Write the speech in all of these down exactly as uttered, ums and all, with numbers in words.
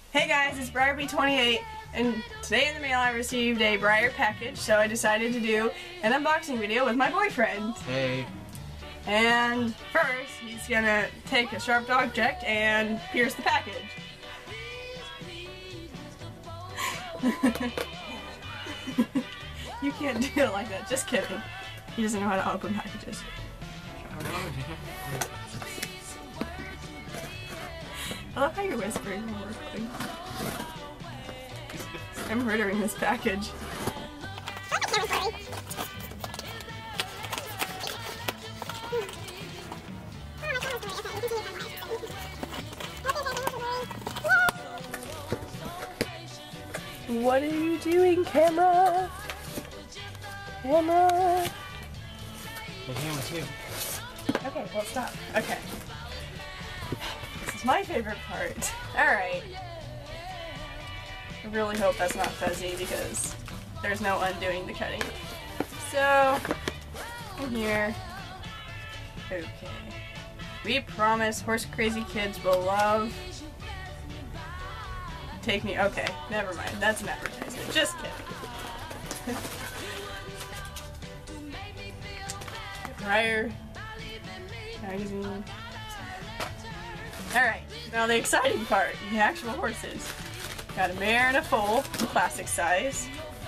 Hey guys, it's Briar B twenty-eight, and today in the mail I received a Briar package, so I decided to do an unboxing video with my boyfriend. Hey. And first, he's gonna take a sharp object and pierce the package. You can't do it like that, just kidding. He doesn't know how to open packages. I love how you're whispering when we're recording. I'm murdering this package. What are you doing, camera? Camera? The camera too. Okay, well stop. Okay. This is my favorite part. Alright. I really hope that's not fuzzy because there's no undoing the cutting. So, in here. Okay. We promise horse crazy kids will love. Take me. Okay, never mind. That's an advertisement. Just kidding. Briar magazine. Alright, now the exciting part, the actual horses. Got a mare and a foal, classic size.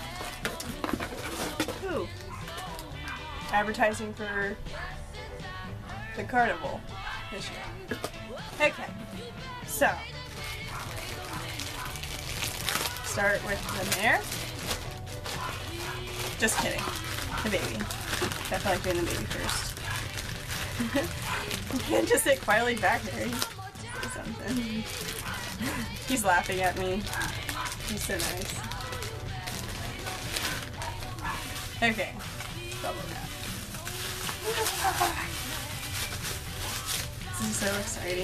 Ooh. Advertising for the carnival this year. Okay, so start with the mare. Just kidding. The baby. I feel like being the baby first. You can't just sit quietly back there. Do something. He's laughing at me. He's so nice. Okay. Bubble wrap. This is so exciting.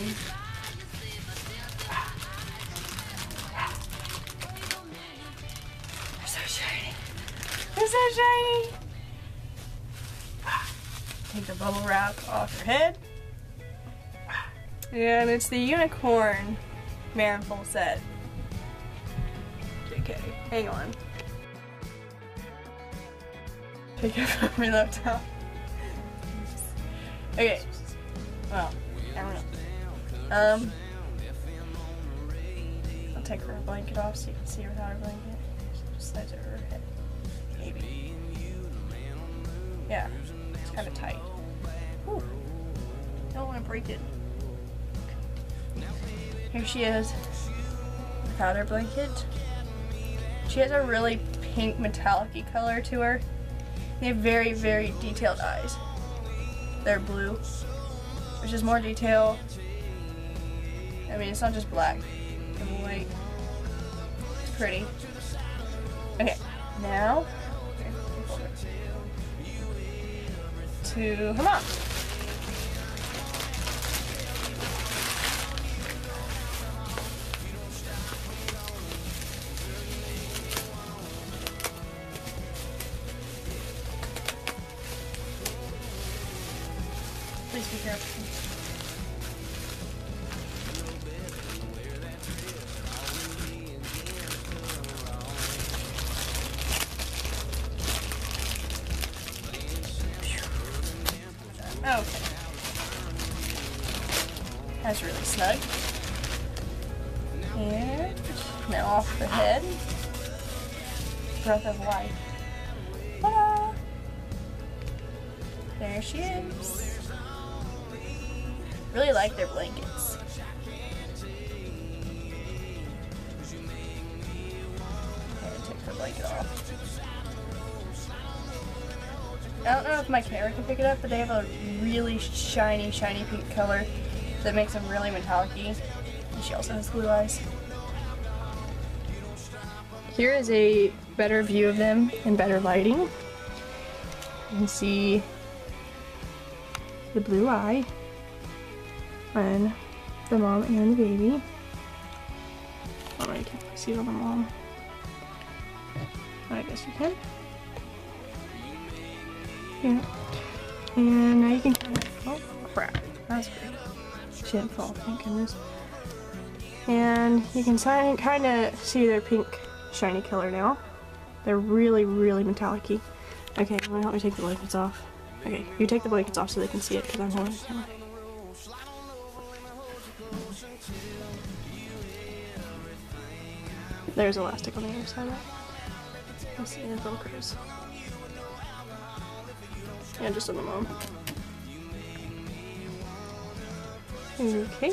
They're so shiny. They're so shiny. Take the bubble wrap off her head. And it's the unicorn mare and foal set. Okay, hang on. Take it from my laptop. Okay. Well, I don't know. Um, I'll take her blanket off so you can see her without her blanket. Just sides of her head. Maybe. Yeah, it's kind of tight. Ooh. Don't want to break it. Here she is without her blanket. She has a really pink metallic-y color to her. They have very, very detailed eyes. They're blue, which is more detail. I mean, it's not just black and white. It's pretty. Okay, now to her mom. Please be careful. Okay. That's really snug. And now off the head. Breath of life. Ta-da! There she is. Really like their blankets. Okay, take her blanket off. I don't know if my camera can pick it up, but they have a really shiny, shiny pink color that makes them really metallic-y. And she also has blue eyes. Here is a better view of them in better lighting. You can see the blue eye on the mom and the baby. Oh, I can't see it on the mom. I guess you can. Yeah. And now you can kind of, oh crap, that's great. She didn't fall, thank goodness. And you can kind of see their pink shiny color now. They're really, really metallic-y. Okay, I'm gonna help me take the blankets off. Okay, you take the blankets off so they can see it because I'm holding the camera. There's elastic on the other side of it. Let's see the Velcros. Yeah, just on the mom. Okay.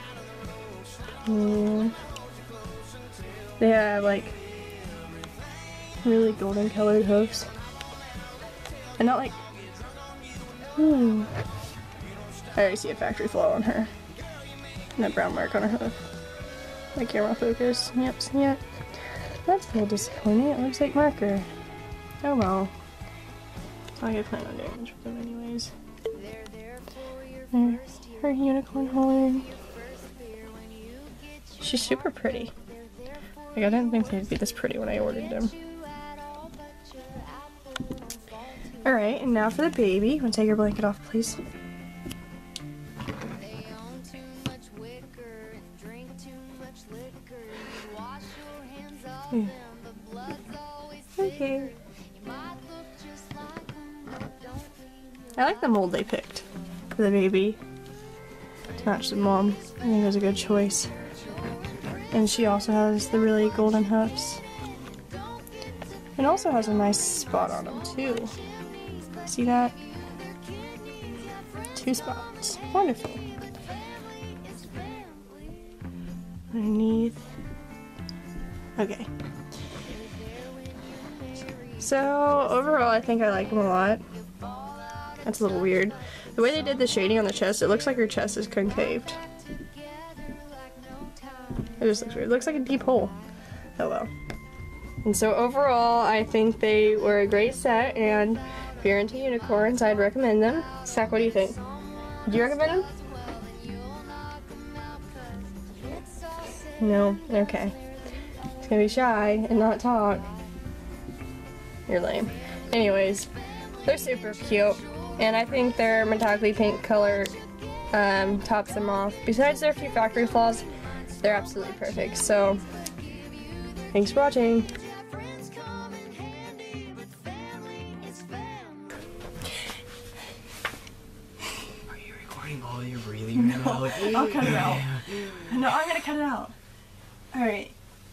And they have like really golden colored hoofs. And not like, hmm. I already see a factory flaw on her. And that brown mark on her hoof. My camera focus. Yep, see it? That's a little disappointing. It looks like marker. Oh well. I plan on doing this with them anyways. There's her unicorn horn. She's super pretty. Like, I didn't think they'd be this pretty when I ordered them. Alright, and now for the baby. You want to take your blanket off, please? Mm. Okay. I like the mold they picked for the baby to match the mom. I think it was a good choice. And she also has the really golden hoofs. And also has a nice spot on them too. See that? Two spots. Wonderful. Underneath. Okay. So overall I think I like them a lot. That's a little weird. The way they did the shading on the chest, it looks like her chest is concaved. It just looks weird. It looks like a deep hole. Oh well. And so overall, I think they were a great set, and if you're into unicorns, I'd recommend them. Zach, what do you think? Do you recommend them? No? Okay. It's gonna be shy and not talk. You're lame. Anyways, they're super cute, and I think their metallic pink color um, tops them off. Besides their few factory flaws, they're absolutely perfect. So, thanks for watching. Are you recording all your breathing? No, I'll cut it out. No, I'm gonna cut it out. Alright.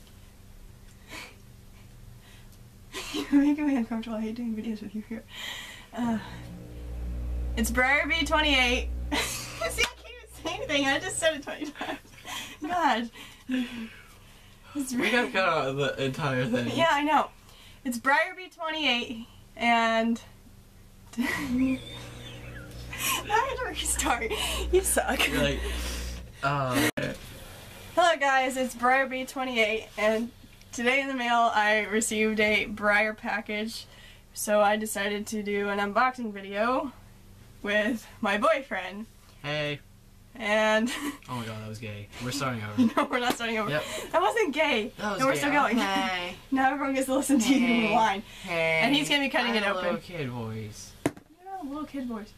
You're making me uncomfortable. I hate doing videos with you here. Uh, it's Briarbee twenty-eight. See, I can't even say anything. I just said it twenty times. God. It's we gotta cut out the entire thing. Yeah, I know. It's Briarbee twenty-eight, and now I have to restart. You suck. You're like, uh. Hello guys, it's Briarbee twenty-eight, and today in the mail I received a Briar package, so I decided to do an unboxing video with my boyfriend. Hey. And oh my god, that was gay. We're starting over. No, we're not starting over. Yep. That wasn't gay. That was no, we're gay. still going. Hey. Now everyone gets to listen to hey. you in the line. Hey. And he's gonna be cutting I it open. Little kid voice. You're not a little kid voice.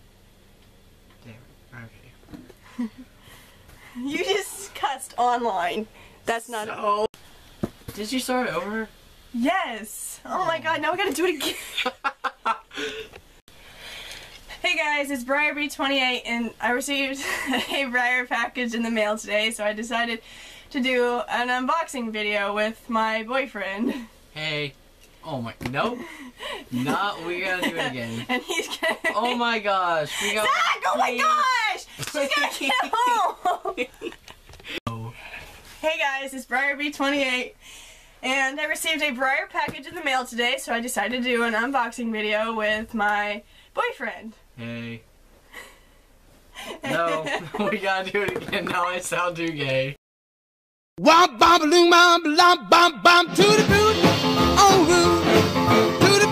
Damn. Okay. You just cussed online. That's not so, it. Did you start over? Yes. Oh my god, now we gotta do it again. Hey guys, it's Briarbee twenty-eight, and I received a Briar package in the mail today, so I decided to do an unboxing video with my boyfriend. Hey. Oh my, nope. Not, we gotta do it again. And he's gonna... Oh my gosh, we got... Zach, oh my gosh! She's gonna get home! Oh. Hey guys, it's Briarbee twenty-eight, and I received a Briar package in the mail today, so I decided to do an unboxing video with my boyfriend. Hey. No, we gotta do it again. Now I sound too gay. Womp bomb balloon bomb bum bum bum to the boot, oh to the